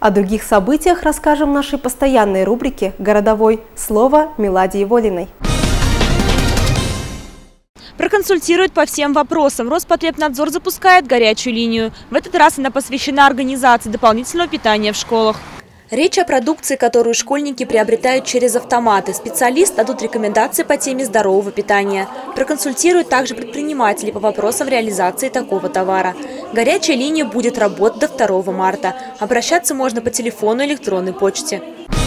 О других событиях расскажем в нашей постоянной рубрике «Городовой». Слово Миладии Волиной. Проконсультирует по всем вопросам. Роспотребнадзор запускает горячую линию. В этот раз она посвящена организации дополнительного питания в школах. Речь о продукции, которую школьники приобретают через автоматы. Специалисты дадут рекомендации по теме здорового питания. Проконсультируют также предпринимателей по вопросам реализации такого товара. Горячая линия будет работать до 2 марта. Обращаться можно по телефону и электронной почте.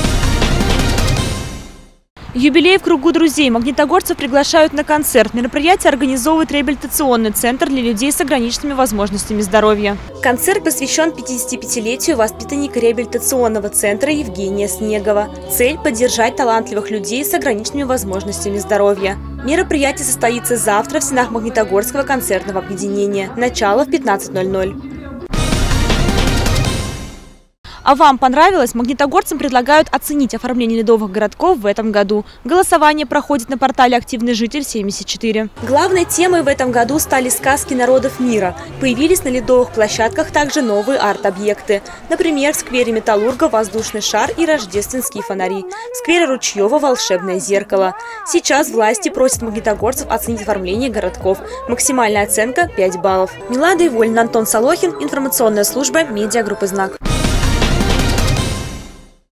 Юбилей в кругу друзей. Магнитогорцев приглашают на концерт. Мероприятие организовывает реабилитационный центр для людей с ограниченными возможностями здоровья. Концерт посвящен 55-летию воспитанника реабилитационного центра Евгения Снегова. Цель – поддержать талантливых людей с ограниченными возможностями здоровья. Мероприятие состоится завтра в стенах Магнитогорского концертного объединения. Начало в 15:00. А вам понравилось? Магнитогорцам предлагают оценить оформление ледовых городков в этом году. Голосование проходит на портале «Активный житель-74». Главной темой в этом году стали сказки народов мира. Появились на ледовых площадках также новые арт-объекты. Например, в сквере Металлурга воздушный шар и рождественские фонари. В сквере Ручьева волшебное зеркало. Сейчас власти просят магнитогорцев оценить оформление городков. Максимальная оценка – 5 баллов. Милада Волина, Антон Солохин, информационная служба медиагруппы «Знак».